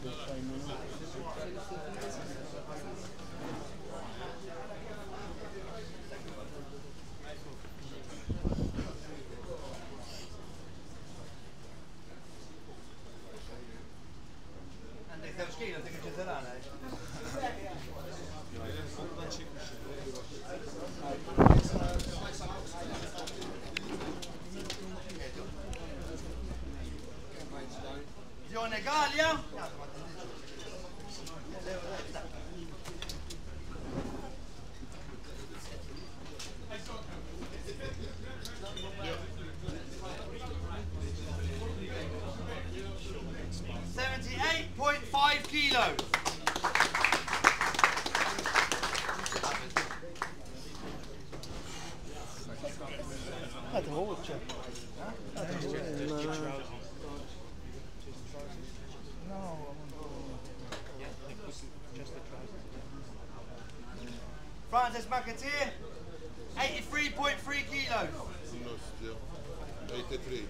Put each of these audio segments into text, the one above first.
Dione Galea. .5 kilos. هذا هو الشيء. Fran says McAteer, 83.3 kilos. 83.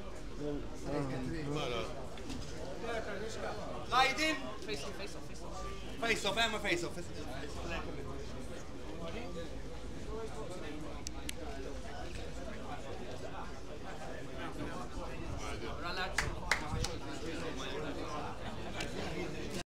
Laid in. Face off, face off, face off. Face off, Emma, face off.